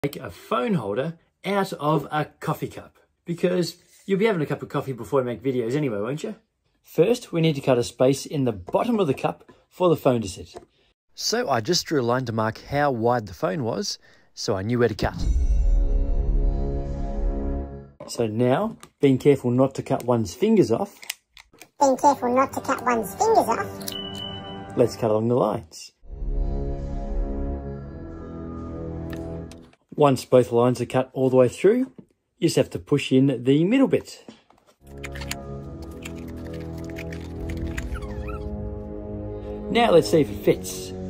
Make a phone holder out of a coffee cup, because you'll be having a cup of coffee before you make videos anyway, won't you? First, we need to cut a space in the bottom of the cup for the phone to sit. So I just drew a line to mark how wide the phone was, so I knew where to cut. So now, being careful not to cut one's fingers off. Let's cut along the lines. Once both lines are cut all the way through, you just have to push in the middle bit. Now let's see if it fits.